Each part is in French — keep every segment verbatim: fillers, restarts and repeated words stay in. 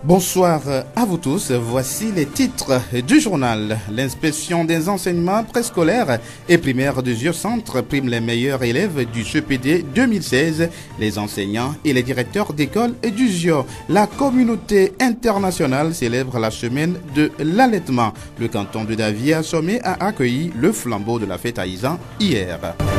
Bonsoir à vous tous, voici les titres du journal. L'inspection des enseignements préscolaires et primaires du Géocentre prime les meilleurs élèves du C P D deux mille seize, les enseignants et les directeurs d'école du G I O. La communauté internationale célèbre la semaine de l'allaitement. Le canton de Davy à Sommet a accueilli le flambeau de la fête à Isan hier.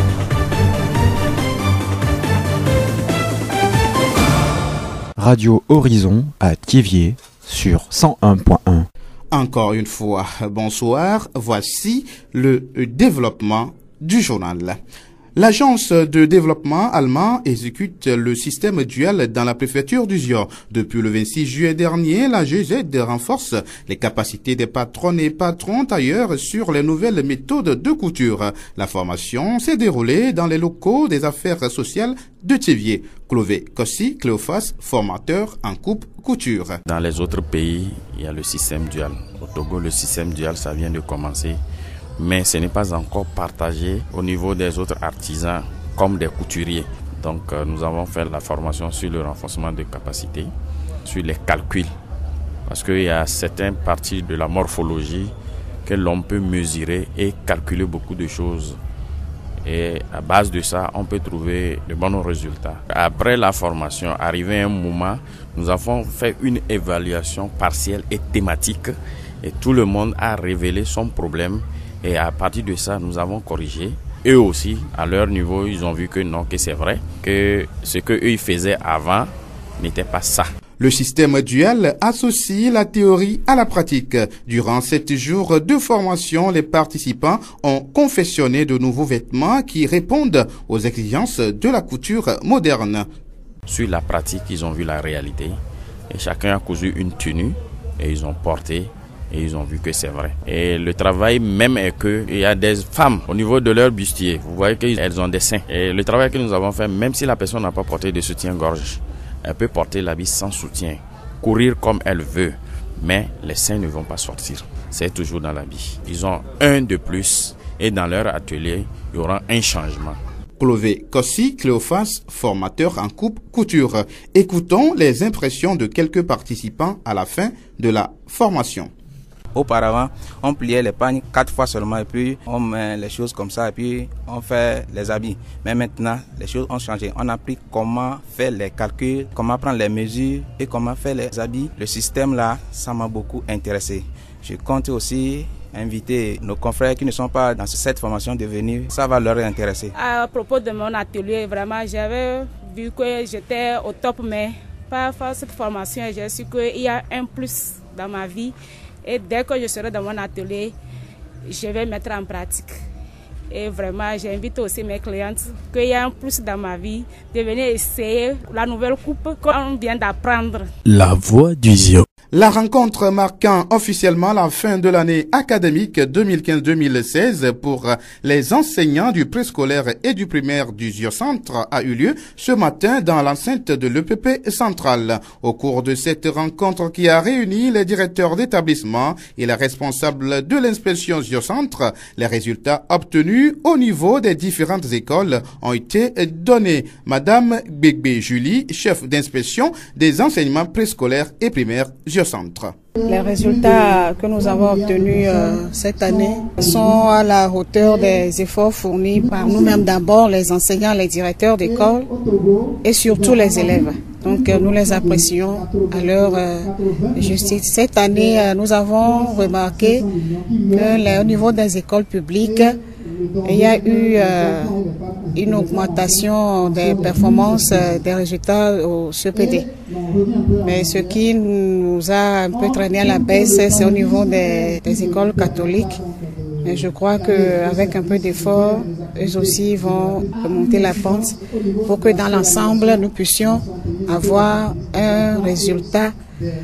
Radio Horizon à Thiéviers sur cent un point un. Encore une fois, bonsoir. Voici le développement du journal. L'agence de développement allemand exécute le système dual dans la préfecture du G I O. Depuis le vingt-six juillet dernier, la G Z renforce les capacités des patronnes et patrons tailleurs sur les nouvelles méthodes de couture. La formation s'est déroulée dans les locaux des affaires sociales de Thiéviers. Clové Kossi, Cléophas, formateur en coupe couture. Dans les autres pays, il y a le système dual. Au Togo, le système dual, ça vient de commencer. Mais ce n'est pas encore partagé au niveau des autres artisans comme des couturiers. Donc euh, nous avons fait la formation sur le renforcement de capacités, sur les calculs. Parce qu'il y a certaines parties de la morphologie que l'on peut mesurer et calculer beaucoup de choses. Et à base de ça, on peut trouver de bons résultats. Après la formation, arrivé un moment, nous avons fait une évaluation partielle et thématique. Et tout le monde a révélé son problème. Et à partir de ça, nous avons corrigé. Eux aussi, à leur niveau, ils ont vu que non, que c'est vrai, que ce qu'eux ils faisaient avant n'était pas ça. Le système dual associe la théorie à la pratique. Durant sept jours de formation, les participants ont confectionné de nouveaux vêtements qui répondent aux exigences de la couture moderne. Sur la pratique, ils ont vu la réalité. Et chacun a cousu une tenue et ils ont porté. Et ils ont vu que c'est vrai. Et le travail même est qu'il y a des femmes au niveau de leur bustier. Vous voyez qu'elles ont des seins. Et le travail que nous avons fait, même si la personne n'a pas porté de soutien-gorge, elle peut porter l'habit sans soutien, courir comme elle veut. Mais les seins ne vont pas sortir. C'est toujours dans l'habit. Ils ont un de plus. Et dans leur atelier, il y aura un changement. Clové Kossi, Cléophas, formateur en coupe couture. Écoutons les impressions de quelques participants à la fin de la formation. Auparavant, on pliait les pagnes quatre fois seulement et puis on met les choses comme ça et puis on fait les habits. Mais maintenant, les choses ont changé. On a appris comment faire les calculs, comment prendre les mesures et comment faire les habits. Le système là, ça m'a beaucoup intéressé. Je compte aussi inviter nos confrères qui ne sont pas dans cette formation de venir. Ça va leur intéresser. À propos de mon atelier, vraiment, j'avais vu que j'étais au top, mais par cette formation, j'ai su qu'il y a un plus dans ma vie. Et dès que je serai dans mon atelier, je vais mettre en pratique. Et vraiment, j'invite aussi mes clientes qu'il y a un plus dans ma vie de venir essayer la nouvelle coupe qu'on vient d'apprendre. La voix du G I O. La rencontre marquant officiellement la fin de l'année académique deux mille quinze deux mille seize pour les enseignants du préscolaire et du primaire du Géocentre a eu lieu ce matin dans l'enceinte de l'E P P central. Au cours de cette rencontre qui a réuni les directeurs d'établissement et les responsables de l'inspection Géocentre, les résultats obtenus au niveau des différentes écoles ont été donnés. Madame Gbegbe Julie, chef d'inspection des enseignements préscolaires et primaires Géocentre. Les résultats que nous avons obtenus euh, cette année sont à la hauteur des efforts fournis par nous-mêmes, d'abord les enseignants, les directeurs d'école et surtout les élèves. Donc euh, nous les apprécions à leur euh, justice. Cette année, euh, nous avons remarqué que les, au niveau des écoles publiques, il y a eu euh, une augmentation des performances, euh, des résultats au C P D. Mais ce qui nous a un peu traîné à la baisse, c'est au niveau des, des écoles catholiques. Mais je crois qu'avec un peu d'effort, eux aussi vont remonter la pente pour que dans l'ensemble, nous puissions avoir un résultat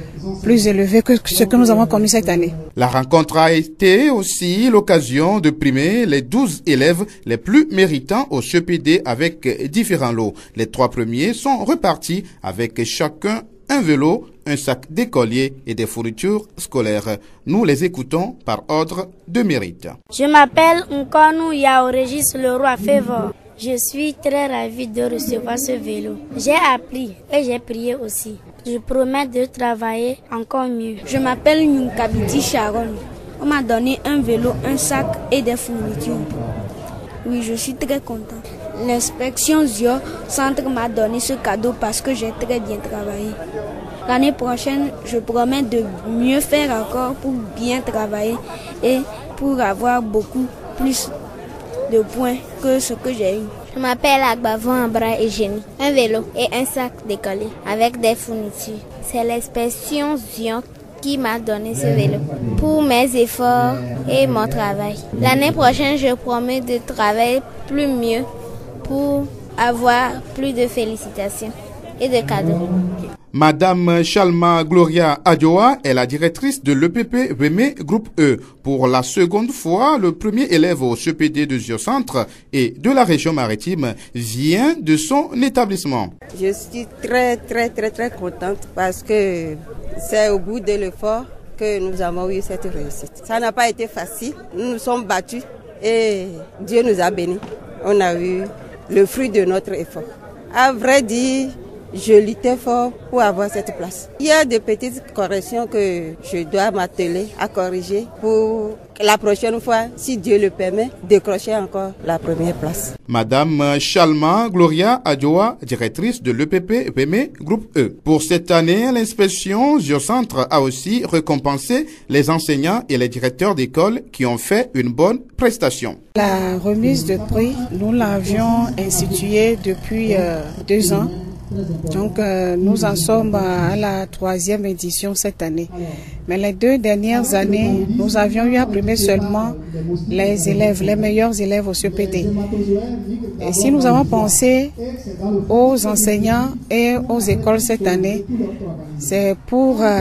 plus élevé que ce que nous avons connu cette année. La rencontre a été aussi l'occasion de primer les douze élèves les plus méritants au C P D avec différents lots. Les trois premiers sont repartis avec chacun un vélo, un sac d'écolier et des fournitures scolaires. Nous les écoutons par ordre de mérite. Je m'appelle Nkonu Yao Régis Leroy Févor. Je suis très ravie de recevoir ce vélo. J'ai appris et j'ai prié aussi. Je promets de travailler encore mieux. Je m'appelle Nyunkabiti Sharon. On m'a donné un vélo, un sac et des fournitures. Oui, je suis très contente. L'inspection Zio Centre m'a donné ce cadeau parce que j'ai très bien travaillé. L'année prochaine, je promets de mieux faire encore pour bien travailler et pour avoir beaucoup plus de points que ce que j'ai eu. Je m'appelle Agbavon Ambra Eugénie. Un vélo et un sac décollé avec des fournitures. C'est l'inspection Zion qui m'a donné ce vélo pour mes efforts et mon travail. L'année prochaine, je promets de travailler plus mieux pour avoir plus de félicitations et de cadeaux. Madame Chalma Gloria Adjoa est la directrice de l'E P P Weme Groupe E. Pour la seconde fois, le premier élève au C P D de Zio-Centre et de la région maritime vient de son établissement. Je suis très très très très contente parce que c'est au bout de l'effort que nous avons eu cette réussite. Ça n'a pas été facile, nous nous sommes battus et Dieu nous a bénis. On a eu le fruit de notre effort. À vrai dire, je luttais fort pour avoir cette place. Il y a des petites corrections que je dois m'atteler à corriger pour la prochaine fois, si Dieu le permet, décrocher encore la première place. Madame Chalma Gloria Adjoa, directrice de l'E P P Weme Groupe E. Pour cette année, l'inspection Zio-Centre a aussi récompensé les enseignants et les directeurs d'école qui ont fait une bonne prestation. La remise de prix, nous l'avions instituée depuis euh, deux ans. Donc euh, nous en sommes à la troisième édition cette année. Mais les deux dernières années, nous avions eu à primer seulement les élèves, les meilleurs élèves au C P D. Et si nous avons pensé aux enseignants et aux écoles cette année, c'est pour euh,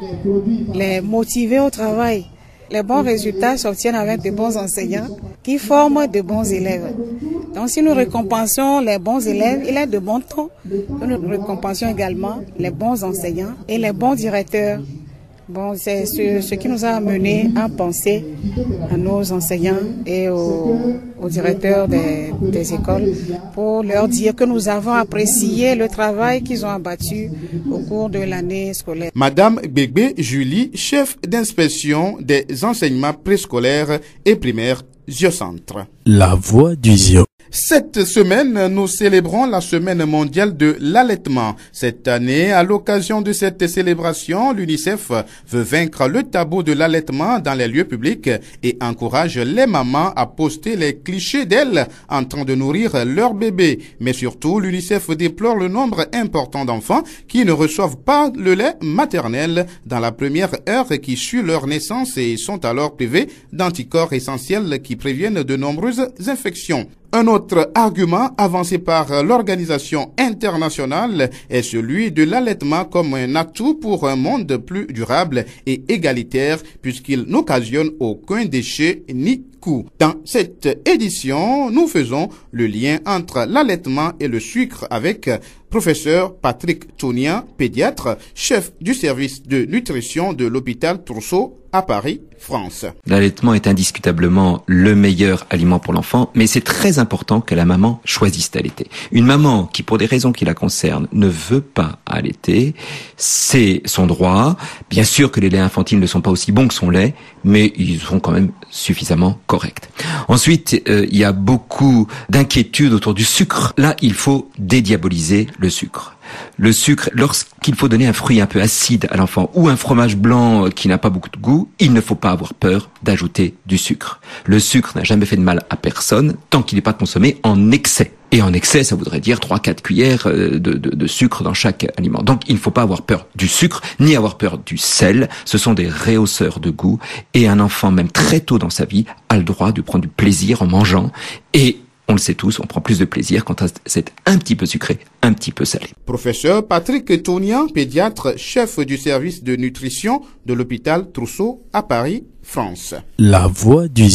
les motiver au travail. Les bons résultats s'obtiennent avec de bons enseignants qui forment de bons élèves. Donc si nous récompensons les bons élèves, il est de bon ton que nous récompensions également les bons enseignants et les bons directeurs. Bon, c'est ce, ce qui nous a amené à penser à nos enseignants et aux, aux directeurs des, des écoles pour leur dire que nous avons apprécié le travail qu'ils ont abattu au cours de l'année scolaire. Madame Bégbe Julie, chef d'inspection des enseignements préscolaires et primaires Zio-Centre. La voix du Zio. Cette semaine, nous célébrons la semaine mondiale de l'allaitement. Cette année, à l'occasion de cette célébration, l'UNICEF veut vaincre le tabou de l'allaitement dans les lieux publics et encourage les mamans à poster les clichés d'elles en train de nourrir leur bébé. Mais surtout, l'UNICEF déplore le nombre important d'enfants qui ne reçoivent pas le lait maternel dans la première heure qui suit leur naissance et sont alors privés d'anticorps essentiels qui préviennent de nombreuses infections. Un autre argument avancé par l'organisation internationale est celui de l'allaitement comme un atout pour un monde plus durable et égalitaire puisqu'il n'occasionne aucun déchet ni coût. Dans cette édition, nous faisons le lien entre l'allaitement et le sucre avec professeur Patrick Tounian, pédiatre, chef du service de nutrition de l'hôpital Trousseau à Paris, France. L'allaitement est indiscutablement le meilleur aliment pour l'enfant, mais c'est très important que la maman choisisse d'allaiter. Une maman qui, pour des raisons qui la concernent, ne veut pas allaiter, c'est son droit. Bien sûr que les laits infantiles ne sont pas aussi bons que son lait, mais ils sont quand même suffisamment corrects. Ensuite, euh, il y a beaucoup d'inquiétudes autour du sucre. Là, il faut dédiaboliser le sucre. Le sucre, lorsqu'il faut donner un fruit un peu acide à l'enfant ou un fromage blanc qui n'a pas beaucoup de goût, il ne faut pas avoir peur d'ajouter du sucre. Le sucre n'a jamais fait de mal à personne tant qu'il n'est pas consommé en excès. Et en excès, ça voudrait dire trois à quatre cuillères de, de, de sucre dans chaque aliment. Donc il ne faut pas avoir peur du sucre, ni avoir peur du sel. Ce sont des rehausseurs de goût. Et un enfant, même très tôt dans sa vie, a le droit de prendre du plaisir en mangeant. Et on le sait tous, on prend plus de plaisir quand c'est un petit peu sucré, un petit peu salé. Professeur Patrick Tounian, pédiatre, chef du service de nutrition de l'hôpital Trousseau à Paris, France. La voix du Zio.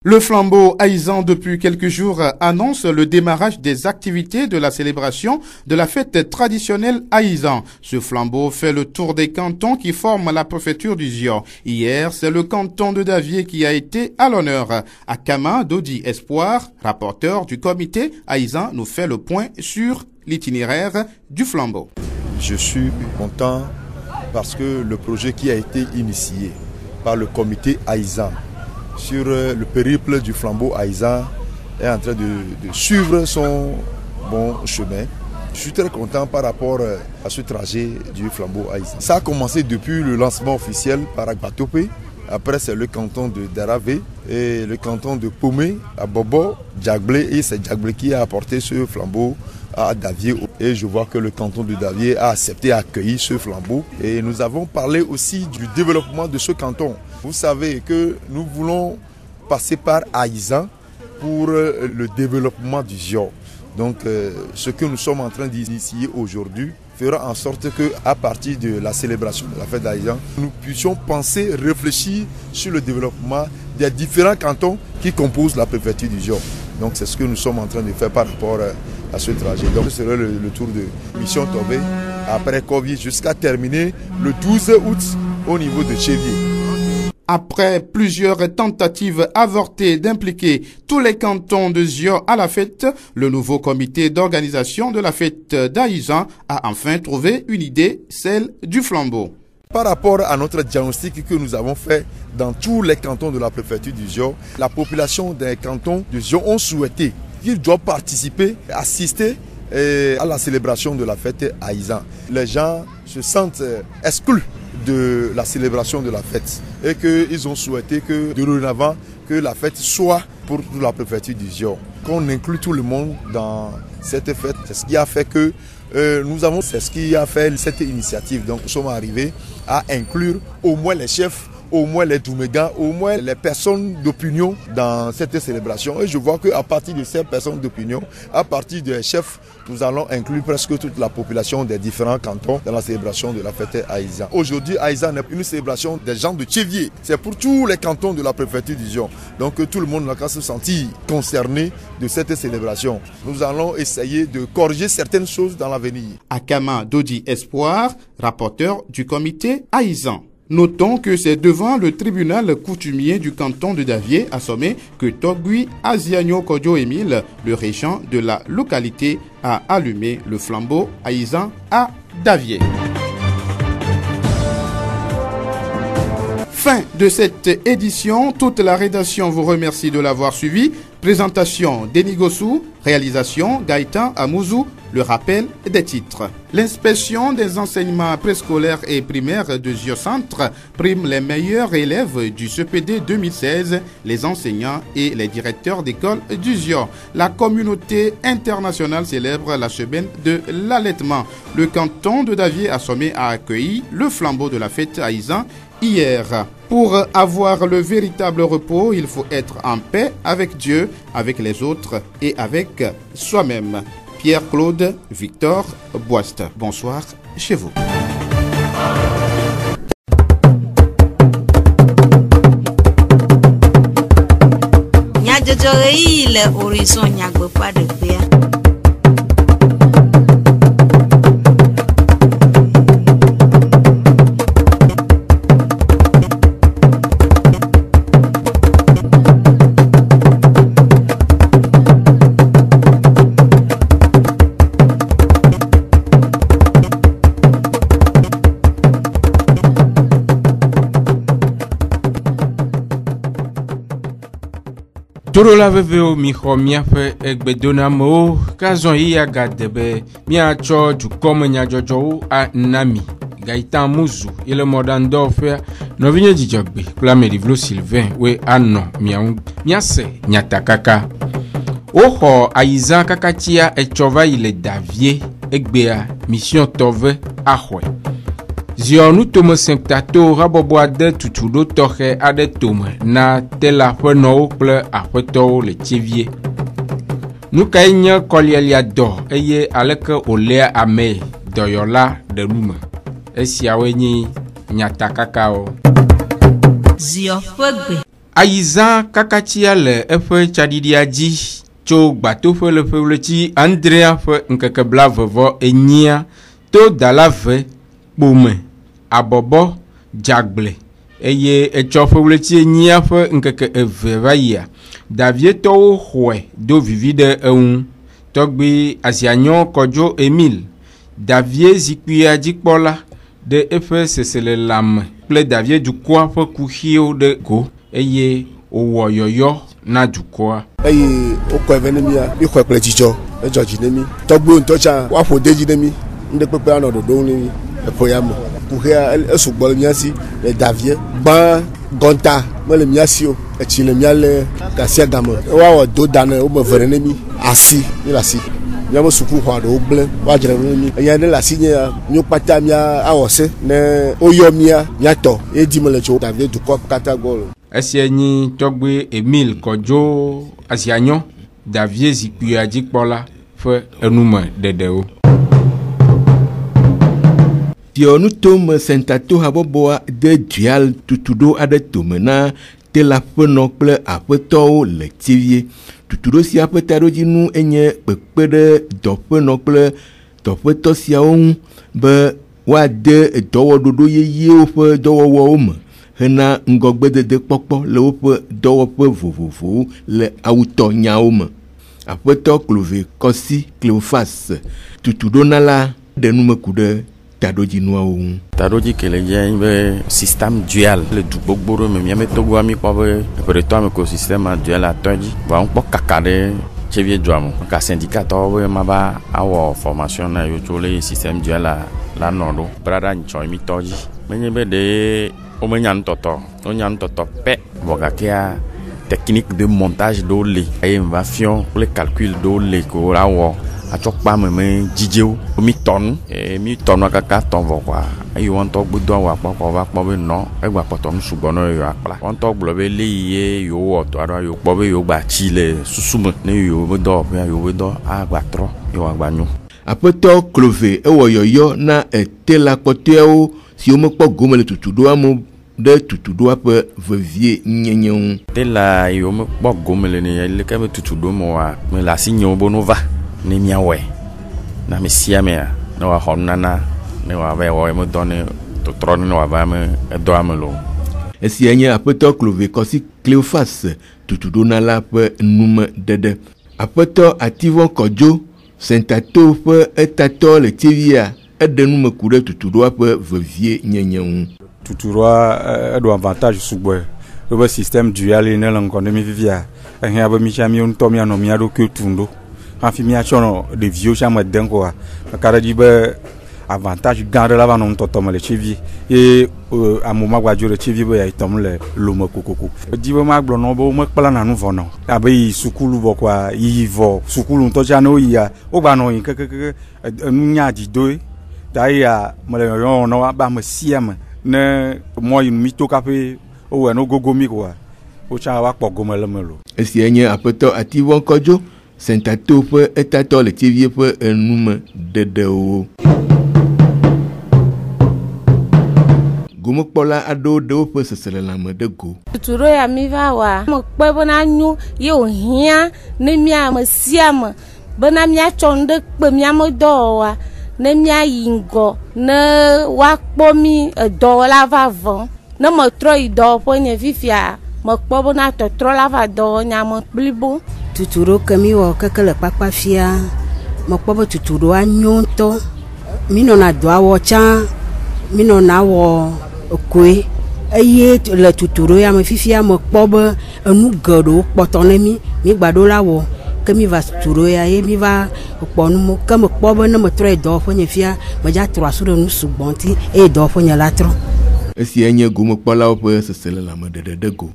Le flambeau haïsant depuis quelques jours annonce le démarrage des activités de la célébration de la fête traditionnelle haïsant. Ce flambeau fait le tour des cantons qui forment la préfecture du Zior. Hier, c'est le canton de Davié qui a été à l'honneur. Akama Dodi Espoir, rapporteur du comité haïsant, nous fait le point sur l'itinéraire du flambeau. Je suis content parce que le projet qui a été initié par le comité haïsant sur le périple du flambeau haïsant est en train de, de suivre son bon chemin. Je suis très content par rapport à ce trajet du flambeau haïsant. Ça a commencé depuis le lancement officiel par Agbatopé. Après, c'est le canton de Daravé et le canton de Pomé à Bobo, Djagblé. Et c'est Djagblé qui a apporté ce flambeau à Davié. Et je vois que le canton de Davié a accepté à accueillir ce flambeau. Et nous avons parlé aussi du développement de ce canton. Vous savez que nous voulons passer par haïsant pour le développement du Zior. Donc euh, ce que nous sommes en train d'initier aujourd'hui fera en sorte qu'à partir de la célébration de la fête d'haïsant, nous puissions penser, réfléchir sur le développement des différents cantons qui composent la préfecture du Zior. Donc c'est ce que nous sommes en train de faire par rapport à ce trajet. Donc ce sera le, le tour de Mission Tobé après Kovi jusqu'à terminer le douze août au niveau de Tchévier. Après plusieurs tentatives avortées d'impliquer tous les cantons de Zior à la fête, le nouveau comité d'organisation de la fête d'Haïsant a enfin trouvé une idée, celle du flambeau. Par rapport à notre diagnostic que nous avons fait dans tous les cantons de la préfecture du Zior, la population des cantons de Zior ont souhaité qu'ils doivent participer, assister à la célébration de la fête Haïsant. Les gens se sentent exclus de la célébration de la fête et qu'ils ont souhaité que dorénavant que la fête soit pour la préfecture du Zior, qu'on inclut tout le monde dans cette fête. C'est ce qui a fait que euh, nous avons, c'est ce qui a fait cette initiative. Donc nous sommes arrivés à inclure au moins les chefs, au moins les Doumégas, au moins les personnes d'opinion dans cette célébration. Et je vois qu'à partir de ces personnes d'opinion, à partir des chefs, nous allons inclure presque toute la population des différents cantons dans la célébration de la fête Haïsant. Aujourd'hui, Haïsant n'est une célébration des gens de Tchévier. C'est pour tous les cantons de la préfecture du Zior. Donc tout le monde n'a qu'à se sentir concerné de cette célébration. Nous allons essayer de corriger certaines choses dans l'avenir. Akama Dodi Espoir, rapporteur du comité Haïsant. Notons que c'est devant le tribunal coutumier du canton de Davié à Sommet que Togui Aziano Kodjo Émile, le régent de la localité, a allumé le flambeau haïsant à Davié. Fin de cette édition, toute la rédaction vous remercie de l'avoir suivi. Présentation Denis Gossou, réalisation Gaëtan Amouzou, le rappel des titres. L'inspection des enseignements préscolaires et primaires de Zior Centre prime les meilleurs élèves du C P D deux mille seize, les enseignants et les directeurs d'école du Zior. La communauté internationale célèbre la semaine de l'allaitement. Le canton de Davié à Sommet a accueilli le flambeau de la fête haïsant hier. Pour avoir le véritable repos, il faut être en paix avec Dieu, avec les autres et avec soi-même. Pierre-Claude Victor Boist. Bonsoir chez vous. Toro la veveo mi xɔ miaƒe egbedonamewo kazɔ yi agade be miatsɔ dukɔme nyadzɔdzɔwo ana mi. Gaëtan Amouzou et le mɔɖaŋudɔwɔƒea nɔvinye dzidzɔgbe kple Ameɖivlo Sylvain we anɔ miaŋu miase nyatakaka. Woxɔ Haïsant kakatia etsɔ va yi le Davié egbea mission tɔve axɔe. Zior nutome sẽktato habɔbɔ ade tutuɖo tɔxɛ aɖe tome na tela ƒenɔwo kple aƒetɔwo le Tchévié. Nu kae nye kɔlialia dɔ eye aleke wòléa ame dɔyɔla ɖenume. Esiawoe nye nyatakakawo. Zior ƒe gbe. Aizan kakatia le efe tchadidia dzi tso gbatoƒe le ƒewleti Andrea ƒe ŋkeke blavevɔ enyia to dalave kpome abɔbɔ dzagble eye etsɔ ƒewleti enyia ƒe ŋkeke eve va yia davietɔwo xɔe do vivi ɖe eŋu tɔgbi azianyɔ kɔdzo Emile davie zikpuia dzikpɔla ɖe eƒe seselelame kple davie dukɔa ƒe kuxiwo ɖe go eye wòwɔ yɔyɔ na dukɔa. eye wokɔ eve ne mia mi xɔ kple dzidzɔ edzɔ dzi ne mi tɔgbuiwo ŋutɔ tsã woaƒo de dzi ne mi ŋɖe kpekpe anɔ ɖoɖo ne mi eƒe ya me kuxia esugbɔ le mia si le davie gbã gɔnta mele mia si o etsi le mia le gasia game woawɔ do da ne wo me ve ne mi asi mi le asi miaƒe sukuxɔ aɖewo gblẽ woadzra ɖo ne mi enya ɖe le asi nye mío kpata mia awɔ se ne woyɔ mia miatɔ ye di me le tso davie dukɔ katã gbɔ le. Esia nyi tɔgbe Emile kɔdzo azianyɔ davie zikpuia dzikpɔla ƒe enume ɖeɖewo. Diɔnu tome sentato habɔbɔa de dual tutuɖo aɖe tome na tela ƒenɔ kple aƒetɔwo le tivie. Tutuɖo sia ƒe taɖodzinu enye kpekpe ɖe dɔƒenɔ kple dɔƒetɔ siawo ŋu be woade dɔwɔɖoɖo yeyewo ƒe dɔwɔwɔwo me hena ŋgɔgbedede kpɔkpɔ le woƒe dɔwɔƒe vovovowo le awutɔ nyawo me. Aƒetɔ Klove Kɔsi Cleophas tutuɖonala ɖe numeku ɖe taɖodzinuawo ŋu. Taɖodzi ke le dze be système dual le du gbogbo ɖe me miame togoa mi kpɔ be eƒetɔ me ko système dual atɔ dzi vɔ ŋkpɔ kaka ɖe tsevie dua me ka syndicatɔwo be ma va awɔ formation na yo tso le système dual la la nɔ ɖo braɖa ntsɔ mi tɔ dzi menye be ɖe womenya nutɔtɔ wonya nutɔtɔ pɛ vɔ gakea technique de montage ɖewo le eye me va fiɔ kple calcul ɖewo le ko la wɔ atsɔ kpa me me dzidzewo mi tɔnu e mi tɔnu kaka tɔn vɔ kɔa eye wɔn tɔ gbedo awɔ akpɔ kɔ va kpɔ be nɔ egba kpɔtɔ nu sugbɔ nɔ yɔ akpla wɔn tɔ gblɔ be le ye yewo wɔ dɔ aɖe yewo kpɔ be yewo gba tsi le susu me ne yewo be dɔ ƒe yewo be dɔ agba trɔ yewo agba nyo. Aƒetɔ Klove ewɔ yɔyɔ na etela kpɔtɔewo siwo mekpɔ gome le tutuɖoa me ɖe tutuɖoa ƒe vevie nyenye ŋu. Tela yewo mekpɔ gome le ne leke be tutuɖo me wa me le asi nyewo be no va ne miawɔe na me sia mea ne woaxɔ nunana ne woava wɔ me dɔ ne totrɔ ne woava me edɔa me lo. Esia nye aƒetɔ Klove Kɔsi Cleophas tutuɖonala ƒe nume ɖeɖe. Aƒetɔ Ativɔ Kɔdzo sentato ƒe etatɔ le tivia eɖe numeku ɖe tutuɖoa ƒe vevie nyenye ŋu. Tutuɖoa eɖo avantage sugbɔe wobe système dual ne le ŋgɔ ne mi vivia ehia be mi sia mi ŋutɔ mianɔ mia ɖokui tum ɖo hafi miatsɔ ɖeviwo sia me dem koa eka ɖe dzi be avantage gã aɖe la va nɔ ŋutɔtɔ me le tsevi ye amewo magbadzo le tsevi be yatɔm le lome kokoko edzi be magblɔ nɔ be womekplana nu vɔ nɔ abe yi sukulu vɔ koa yi vɔ sukulu ŋutɔ sia ne woyia wogba nɔ yi kekeke enunya dzidoe ta yia mele yɔyɔ nɔ be ame sia me ne mɔ yi mi to kaƒe wowɔ no gogo mi koa wotsã va kpɔ gome le me lo. Esia nye aƒetɔ Ativɔ Kɔdzo sentato ƒe etatɔ le tivie ƒe enume ɖeɖewo. Gomekpɔla aɖewo ɖe woƒe seselelame ɖe go. Tutuɖo ya mi va wa me kpe bena nyo ye wòhiã ne mia ame sia me bena miatsɔ nu ɖe kpe miame dɔwɔwa ne miayi ŋgɔ ne woakpɔ mi edɔwɔla va vɔ ne metrɔ yi dɔwɔƒe nye fifia mekpɔ bena tɔtrɔ la va dɔwɔ nyame blibo. Tutuɖo ke mi wɔ keke le kpakpa fia mekpɔ be tutuɖoa nyo ŋutɔ mi nɔna dɔa wɔ tsã mi nɔna wɔ koe eye le tutuɖo ya me fifia mekpɔ be enu geɖewo kpɔtɔ ne mi mi gbaɖo la wɔ ke mi va tutuɖo ya ye mi va kpɔ nu mo ke mekpɔ be ne metrɔ yi dɔwɔƒe nye fia medza trɔ asu ɖe nu sugbɔ ŋuti eye dɔwɔƒe nye la trɔ. Esia nye gomekpɔlawo ƒe seselelame ɖeɖe ɖe go.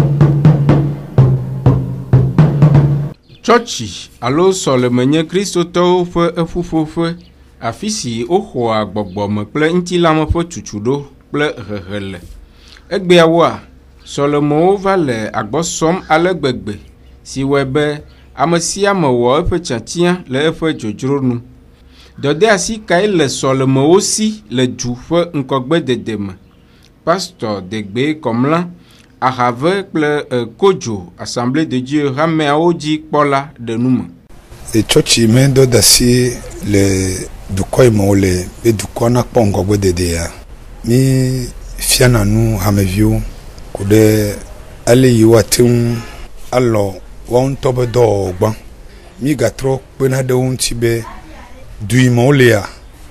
Tsɔtsi alo sɔlemenye kristotɔwo ƒe eƒuƒoƒe afi si woxɔa gbɔgbɔme kple ŋutilame ƒe tutuɖo kple hehe le. Egbeawoa sɔlemewo va le agbɔsɔm ale gbegbe si wɔe be ame sia ame wɔ eƒe tiatia le eƒe dzodzro nu. Dɔdeasi kae le sɔlemewo si le du ƒe ŋkɔgbedede me. Pastor Degbe Kɔmla Ahave kple Kodzo Assemblée de Dieu Rameawo dzi kpɔla de nume. Et church me do dasi le dukɔ yi me wole be dukɔ nakpɔ ŋgɔgbe dede ya. Mi fiana nu hameviwo ko ɖe ale yi woate ŋu alɔ wɔn ŋutɔ be dɔwɔwɔ gbã. Mi gatrɔ kpena ɖe wo ŋuti be du yi me wolea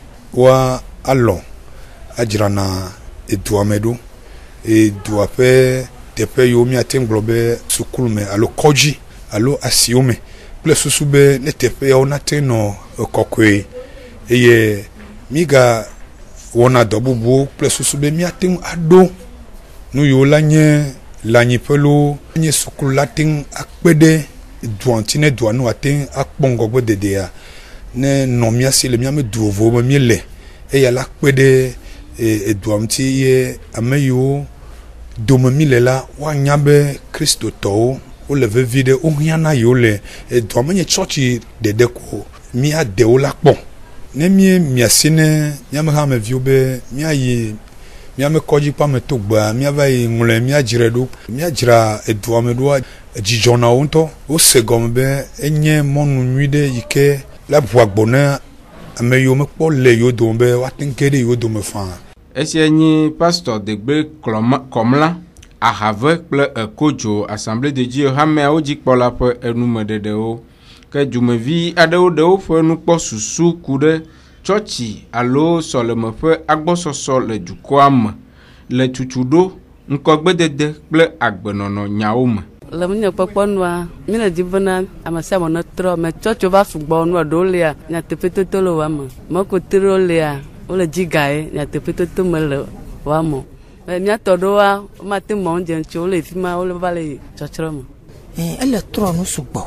wa alɔ adzrana edua me ɖo. Edua ƒe teƒe yiwo miate ŋu gblɔ be sukulu me alo kɔdzi alo asiwo me kple susu be ne teƒe yawo nate nɔ kɔkɔe eye mi ga wɔna dɔ bubuwo kple susu be miate ŋu aɖo nu yiwo la nye lãnyiƒe lo nye sukulu la te ŋu akpe ɖe dua ŋuti ne dua nu ate ŋu akpɔ ŋgɔgbe dedea ne nɔ mia si le miame du vovovo me miele eya la kpe ɖe edua ŋuti ye ame yiwo dome mi le la woanya be kristotɔwo wole vevi ɖe wohiãna yiwo le edua me nye tsɔtsi ɖeɖe ko miaɖewo la kpɔ ne mie miasi ne miame hameviwo be miayi miame kɔdzi kpame to gbea miava yi ŋlɔe miadzrae ɖo miadzra edua me ɖoa dzidzɔ na wo ŋutɔ wose gɔme be enye mɔnu nyui ɖe yi ke la ʋua gbɔ ne ame yiwo mekpɔ le yiwo dome be woate ŋu ge ɖe yiwo dome faa. Esia nye pasteur Degbe Kɔmla Ahave kple Kodzo Assemblée de Dieu Rameawo dzikpɔla ƒe enumeɖeɖewo. Ke dumevi aɖewo ɖe woƒe nukpɔ susu ku ɖe tsɔtsi alo sɔleme ƒe agbɔsɔsɔ le dukɔa me le tutu ɖo ŋkɔgbedede kple agbenɔnɔ nyawo me. Le menye kpɔkpɔ nua, mi le di bena ame sia ame netrɔ, me tsɔtsi va sugbɔ nua ɖewo lia, nyateƒetoto le wa me. Mekotewo lia, wole dzigae, nyateƒetoto me le wa me. Miatɔ ɖoa, womate mɔ ŋdze ŋtsi, wole fi ma, wole va le tsɔtsrɔ̃ me. Ele trɔ nu sugbɔ.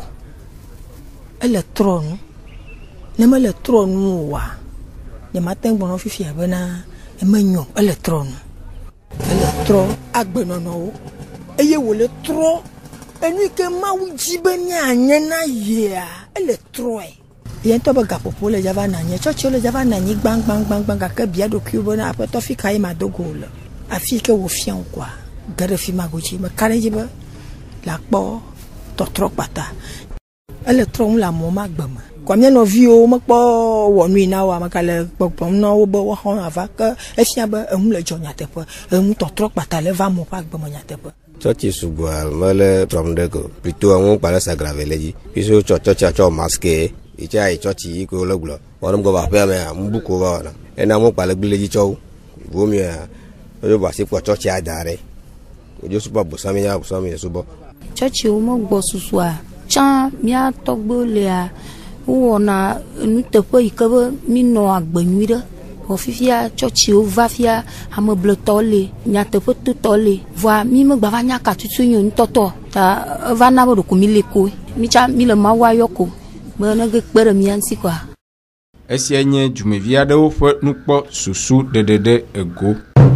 Ele trɔ nu. Ne mele trɔ nu oa, nye mate ŋu gbɔnɔ fifia bena emenyo, ele trɔ nu. Ele trɔ agbenɔnɔwo. Eye wole trɔ enu ke Mawu dzi be mianye na yea, ele trɔe. Ye ŋutɔ be gaƒoƒo le dzava nanyi, tsɔtsiwo le dzava nanyi gbãgbãgbãgbã gake bia ɖokuiwo bena aƒetɔ fi ka ye madogo le. Afi ke wo fia wo koa, ge ɖe fi ma godzi, meka ɖe dzi be la kpɔ tɔtrɔ kpata. Ele trɔ ŋu le amewo ma gbe me. Kɔ mia nɔviwo mekpɔ wɔnui na wo, ameka le gbɔgbɔm na wo be woaxɔ ava ke efia be eŋu le dzɔ nyateƒe, eŋu tɔtrɔ kpata le va amewo ƒe agbe me nyateƒe. Tsɔtsi sugbɔ mele trɔm ɖe ko, plutôt ŋu kpa ɖe sagrave le dzi. Piso tsɔ tsɔtsia tsɔ masque, itse ayi tsɔtsi yi ko le gblɔ. Wɔnum gɔ va aƒea mea, nubu ko va wɔna. Ena mu kpa le gble dzi tsɔ wo. Vo mia, wodzo va si kpɔ tsɔtsia da ɖe. Wodzo subɔ bosami ya bosami subɔ. Tsɔtsiwo me gbɔ susua, tsã mia tɔgbewo lea, wowɔna nuteƒe yi ke be mi nɔ agbe nyui ɖe. Fifia tsɔtsiwo va fia amebletɔ le, nyateƒetotɔ le, voa mi megba va nya katutu nyo ŋutɔtɔ, ta eva na be ɖoko mi le koe, mi tsa mi le Mawu ayɔ ko, be nege kpe ɖe mia ŋuti koa. Esia nye dumevi aɖewo ƒe nukpɔ susu ɖeɖeɖe ego.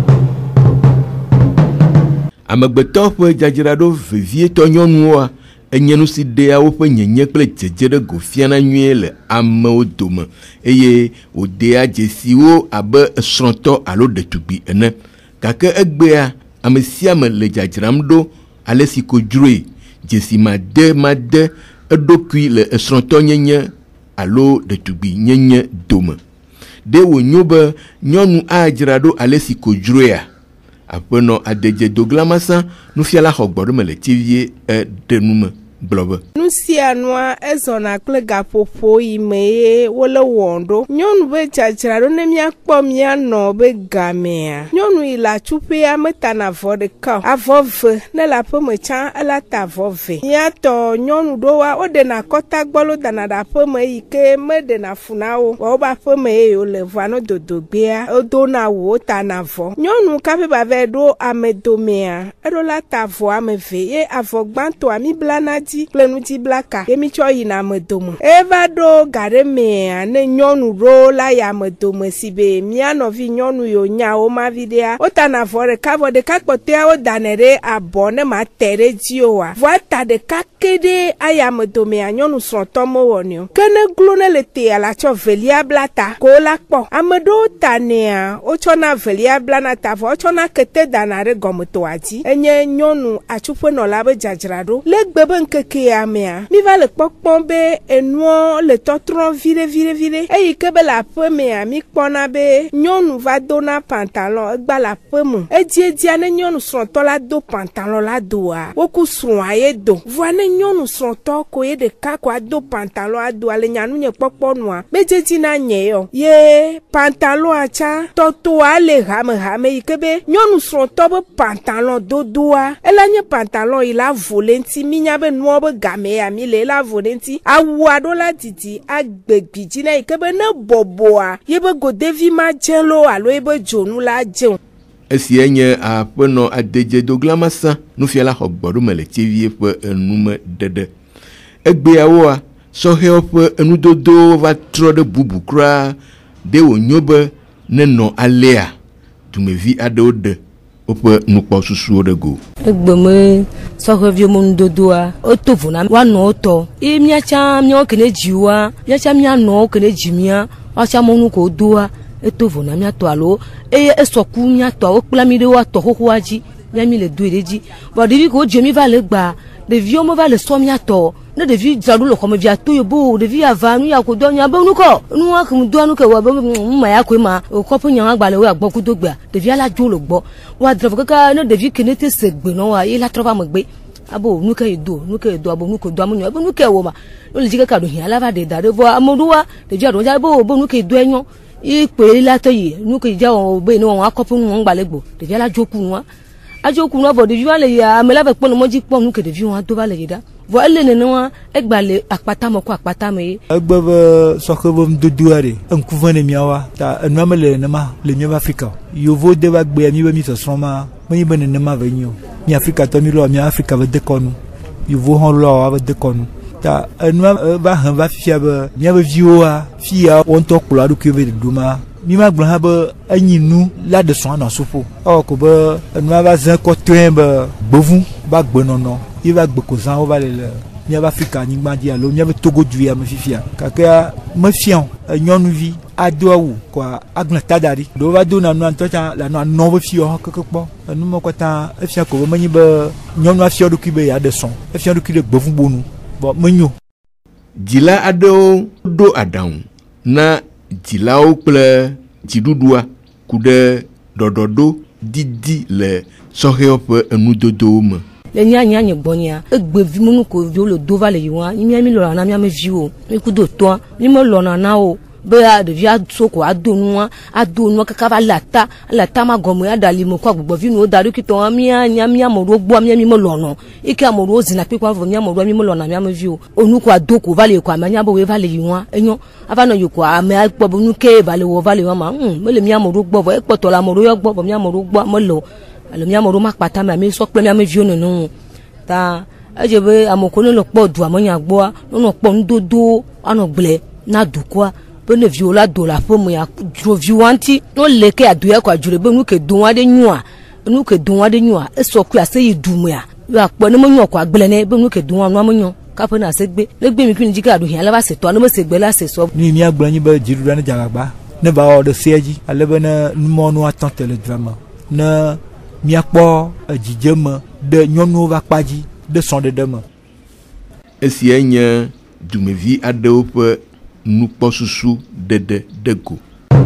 Amegbetɔ ƒe dzadzraɖo vevietɔ nyɔnuwoa enye nu si ɖea woƒe nyenye kple dzedze ɖe go fiana nyuie le amewo dome eye wòɖea dzesiwo abe esrɔ̃tɔ alo ɖetugbi ene gake egbea ame sia ame le dzadzram ɖo ale si ko dzroe dzesi made made eɖokui le esrɔ̃tɔ nyenye alo ɖetugbi nyenye dome ɖe wònyo be nyɔnu adzra ɖo ale si ko dzroea. Aƒenɔ Adedze Doglamasa nufiala xɔ gbɔ ɖe me le tivie ɖe nume. Nu sia nua ezɔna kple gaƒoƒo yi me ye wole wɔm ɖo. Nyɔnu be dzadzraɖo ne miakpɔ mianɔ be gamea. Nyɔnu yi le atsuƒea metana avɔ ɖeka o. Avɔ ve ne le aƒeme tsã ela ta avɔ ve. Miatɔ nyɔnu ɖowa woɖena akɔtagbɔlo dana ɖe aƒeme yi ke meɖena fu na wo. Wobe aƒeme ye wole vɔa no dodogbea wodona wo wotana avɔ. Nyɔnu kaƒe bava ɖo ame domea eɖo la ta avɔ ame ve ye avɔ gbãtɔa mi blana dzi kple nudzi ati blaka yemi tsɔ yina amedome eva ɖo ga ɖe mea ne nyɔnu ɖo la ya amedome si be mía nɔvi nyɔnu yo nya wo mavi ɖea wotana vɔ ɖeka vɔ ɖeka kpɔtɔa wodanɛ ɖe abɔ ne ma tɛ ɖe dzi o wa vɔ ata ɖeka ke ɖe aya amedomea nyɔnu srɔ̃tɔ mewɔ ne o ke ne glo ne le tea la tsɔ velia bla ta ko la kpɔ ame ɖewo tanea wotsɔna velia bla na ta vɔ wotsɔna kete dana ɖe gɔmetoa dzi enye nyɔnu atsuƒenɔla be dzadzraɖo le gbe be ŋkekea mea mi va le kpɔkpɔm be enuɔ le tɔtrɔ viɖe viɖe viɖe eyi ke be le aƒe mea mi kpɔna be nyɔnu va dona pantalon egba le aƒe me edziedia ne nyɔnu srɔ̃tɔ la do pantalon la doa woku srɔ̃a ye do voa ne nyɔnu srɔ̃tɔ ko ye ɖeka ko ado pantalon adoa le nyanu nye kpɔkpɔ nua medzedzi na nye yɔ ye pantalon tsa tɔtoa le hamehame yi ke be nyɔnu srɔ̃tɔ be pantalon dodoa ela nye pantalon yi la vo le ŋti mi nya be nuwo be game ya mi le la vo le ŋti awua ɖo la didi agbegbi dzi na yi ke be ne bɔbɔa ye be godevi ma dze lo alo ye be dzonu la dze o. Esia nye aƒenɔ adedzedoglãmasa nufiala xɔ gbɔɖome le tsevie ƒe enume ɖeɖe. Egbeawoa sɔhɛwo ƒe enudodowo va trɔ ɖe bubu kura de wònyo be nenɔ alea dumevi aɖewo ɖe woƒe nukpɔsusuwo ɖe go. Egbeme sɔhɛviwo me nudodoa woto vo na woanɔ wotɔ eye míatsa míawo ke ne dziwoa míatsa míanɔwo ke ne dzi mía woatsa mɔnu ko wodoa eto vo na míatɔ alo eye esɔku míatɔ wokpla mi ɖe woatɔ xoxoa dzi míami le doe ɖe dzi vɔ ɖevi ko dze mi va le gba ɖeviwo me va le sɔ míatɔ ne ɖevi dzraɖo le xɔme via to yobo ɖevi ava nu ya ko do nya be nukɔ nua ke mu do anu ke wɔ be ma ya koe ma kɔƒe nya gba le wo agbɔ kudo gbea ɖevia la dzo le gbɔ wa drɔf kaka ne ɖevi ke ne te se gbe no wa ye la trɔ va megbe abo nu ke do nu ke do abo nu ko do amunyo abo nu ke wo ma no le jika ka do hia la va de da de vo amoduwa ɖevia do ja bo bo nu ke do enyo ikpe la to yi nu ke ja o be no wa kɔƒe nu ngba le gbo ɖevia la dzo ku nua adzo ku nua bo ɖevi wa le ya ame la be kpɔ no moji kpɔ nu ke ɖevi wa do va le yi da vɔ ele nenema egba le akpata me ko akpata me egbe be sɔhɛve nudodoa ɖe eŋkuve ne míawoa ta enua me le nenema le míaƒe Afrika yovo de va gbea mi be mi sɔsrɔ̃ ma menyi be nenema ve nyi o mi Afrikatɔ mi lɔ mi Afrika be dekɔnu yovo hã lɔ wa be dekɔnu ta enua va he va fifia be míaƒe viwoa fia wo ŋutɔ kplɔ aɖokui be ɖoɖo ma mi ma gblɔ hã be enyi nu la de sɔ̃ anɔ suƒo ɔ ko be enua va zẽ kɔtɔe be gbevu va gbenɔnɔ ye va gbe ko zã wo va le le míaƒe Afrika anyigba dzi alo míaƒe Togo dua me fifia kakea mefia o nyɔnuvi ado awu kɔa agblẽ ta da ɖi ɖewo va do na nua ŋutɔ tsã le anɔ anɔ be fiɔ keke kpɔ enu me kɔtã efia ko be menyi be nyɔnua fia ɖokui be yeaɖe sɔ̃ efia ɖokui ɖe gbevubonu bɔn menyo. Dzila aɖewo ɖo aɖaŋu na dzilawo kple dziɖuɖua ku ɖe ɖɔɖɔɖo didi le sɔhɛwo ƒe enudodowo me. Le nya nya nye gbɔnyia egbevi munu ko viwo le do va le yiwa mi mi lɔna na mi viwo mi ku do toa mi me lɔna na wo be ɖevi aso ko ado nua ado nua kaka va le ata le ata ma gɔme ya dali me ko agbɔgbɔvi nuwo da ɖo kitɔ mia nya mi ameɖewo gbɔ mia mi me lɔnɔ eke ameɖewo zina kpe kɔ mi ameɖewo mi me lɔna mi ame viwo onu ko ado ko va le ko ame nya be wo va le yiwa enyo ava nɔ yi ko ame akpɔ be nu ke va le wo va le yiwa ma hm me le mi ameɖewo gbɔ vɔ ekpɔtɔ le ameɖewo yɔ gbɔ vɔ mi ameɖewo gbɔ me le alo mi ameɖewo ma kpata me ame sɔ kple mi ame viwo nenu ta edze be ameko ne le kpɔ dua me nya gbɔa nɔ kpɔ nudodo anɔ gblẽ na dukɔa be ne viwo la do la ƒe me ya dzro viwo ŋuti no le ke adu ya ko adzro be nu ke do aɖe nyoa nu ke do aɖe nyoa esɔ ku ase yi du mea ya kpɔ ne menyo ko agblẽ ne be nu ke do anua menyo kaƒe na se gbe le gbe mi kuni dzi ke adu hia la va se tɔ ne me se gbe la se sɔ ni mi agblẽ nyi be dziɖuɖua ne dzagagba ne va wɔ ɖe sea dzi ale be ne numɔnu atɔ te le dua me ne miakpɔ dzidzeme ɖe nyɔnuwo va kpadzi ɖe sɔ̃ɖeɖe me. Esia nye dumevi aɖewo ƒe nukpɔsusu ɖeɖe ɖe go.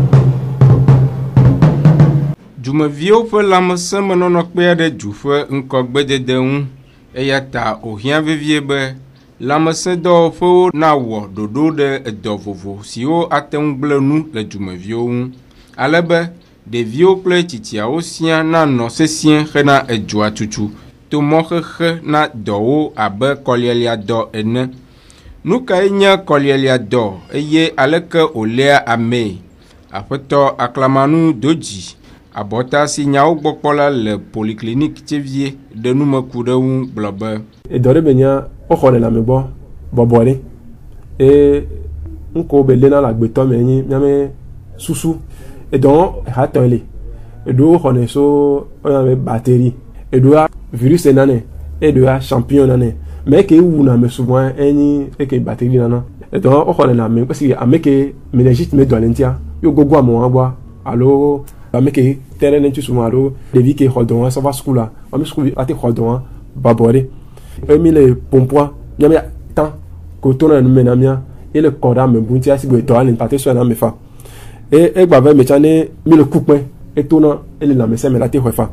Dumeviwo ƒe lãmesẽmenɔnɔ kpe aɖe dzu ƒe ŋkɔgbedede ŋu eya ta wòhiã vevie be lãmesẽdɔwɔƒewo na wɔ ɖoɖo ɖe edɔ vovo siwo ate ŋu gblẽ nu le dumeviwo ŋu ale be ɖeviwo kple tsitsiawo sia nanɔ sesĩe hena edzoa tutu to mɔxexe na dɔwo abe kɔlialia dɔ ene. Nu kae nye kɔlialia dɔ eye aleke wòléa amee? Aƒetɔ Aklamanu Dodzi, abɔta si nyawo gbɔkpɔ la le poliklinik tsevie ɖe numeku ɖe ŋu gblɔ be. Edɔ ɖe be nya woxɔ le lãme gbɔ bɔbɔde e nko be lena la gbetɔ me nyi miame susu et donc ha tɔle e do xɔne so on avait batterie et do virus nane et do champion nane mais que wu na me souvent eni e ke batterie nana et donc o xɔne na me parce que ameke meningite me dolentia yo gogo amo agba allo ameke terrain nentu souvent allo devi ke xɔdon ça va school là am school ate xɔdon babore emi le pompoa miame tant ko tona no menamia et le corps me bunti asi go to alin pate so na me fa et e gba ve me chane mi le coupe et tona ele na me se me la te fa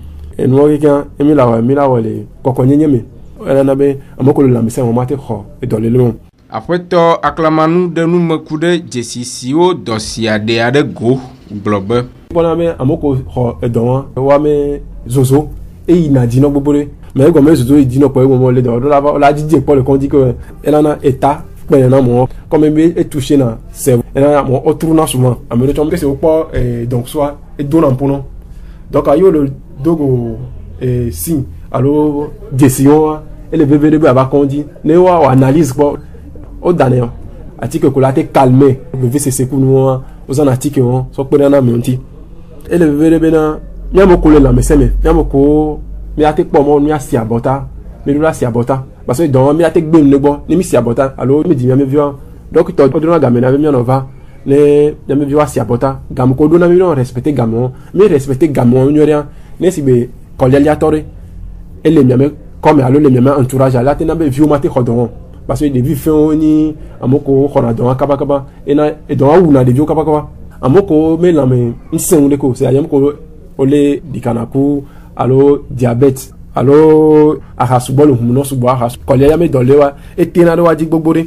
e no ke kan e mi la mi la wole kokonyenye me ele na be amoko la me se mo mate kho e do le lo Afueto aklamanu de nu mekude jesisio dosia de ade go globe bona me amoko kho e do wa me zozo e ina dino gbobore mais go me zozo e dino po e mo le do la la dije po le kon di que elle en a état ben na mo comme be e touché na c'est elle en a mo otruna souvent amelo chombe c'est po e donc soit e dona pono donc ayo le dogo e si allo décision et le bébé de ba kondi ne wa analyse po o dane article ko la te calmer le V C C ku no aux en article on so pe na monti et le bébé de na nyamo ko le la meseme nyamo ko mi ate po mo mi asi abota mi lu asi abota parce que donc mi ate gbe mi gbo ni mi si abota allo mi di mi vio donc to do na ga me na mi nova ne mi vio asi abota gam ko do na mi no respecter gamon mi respecter gamon nyoria ne si be colliatori et le mi comme allo le mi entourage ala te na be vio mate xodon parce que depuis fin ni amoko xona don kaba kaba et na et donc una de vio kaba kaba amoko me la me nsen de ko c'est ayam ko ole dikanaku allo diabète allo ahasubolo humuno subo ahas kolia ya me dolewa etena do waji gbogbore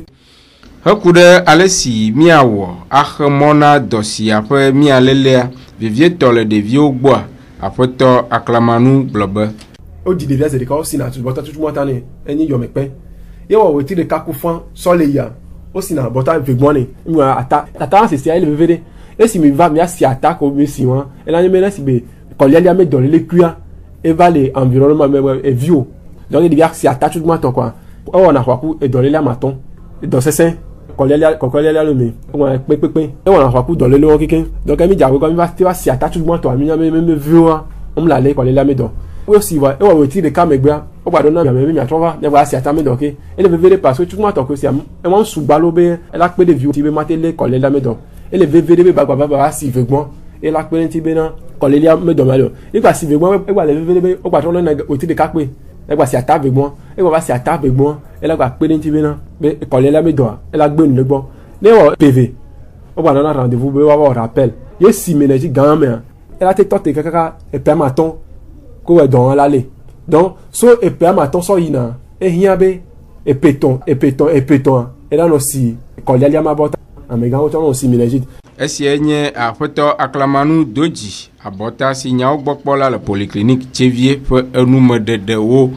hakude alesi miawo ahmona dosia pe mialelea vivie tole de vie ogbo apoto aklamanu globe o di de viase de ka o sina tu bota tu motane eni yo mepe ye wo weti de kakufan soleya o sina bota vegmone mi ata ata se sia ile vevede e si mi va mi asi ata ko mi si won e la me na si be kolia ya me dole le kuya et va les environnement même et vieux donc il devient si attache tout matin quoi on a quoi et dans les là maton dans ces saint quand les là quand les là le mais on a pe pe pe et on a quoi dans les là quelqu'un donc ami diabo comme il va tu vas si attache tout matin même même vieux on me l'aller quand les là mais donc oui aussi va et on va tirer camé gba on va donner même mais tu vas va si attache donc et le vevere parce que tout matin que c'est et moi sous balobe elle a pe de vieux tu veux mater les quand les là mais donc et le vevere ba ba ba si veut et la pe ti be na ko le lia me do malo igba si be gbon e gba le vele be o gba to na o ti de ka pe e gba si ata be gbon e gba si ata be gbon e la gba pe ti be na be ko le lia me do e la gbe nu le gbon le o P V o gba na rendez-vous be wa wa rappel ye si ménage gan me e la te to te kaka e pe maton ko we don la le donc so e pe maton so yina e hian be e peton e peton e peton e la no si ko le lia ma bota amega o to no si ménage esi enye afueto aklamanu doji abota si nyawo gbokpo la le polyclinique Tchevie fe enume dede wo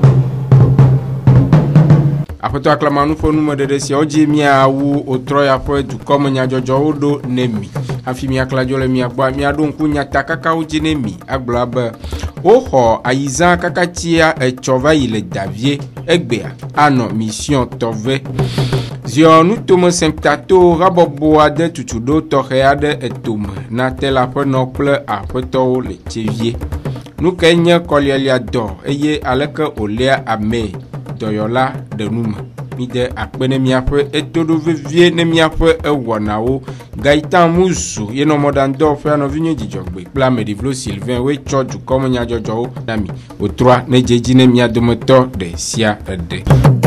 afueto aklamanu fe enume dede si oji mia wu otroya fe du comme nya jojo odo nemi afi mi aklajo le mi agba mi ado nku nya takaka oji nemi agbla ba oho ayiza kakatia e chova ile davie egbea ano mission tove Zio nous tombons symptato rabobo ade tutudo toreade etum na tela peno ple apoto le Tchevie nous kenya kolielia do eye aleke olea ame doyola de numa mide akpene miape etodo vevie ne miape ewonao gaitan muzu yeno modando fe no vinyo dijogbe pla medivlo Sylvain we choju comme nya jojo nami o trois ne jeji ne mia domoto de sia de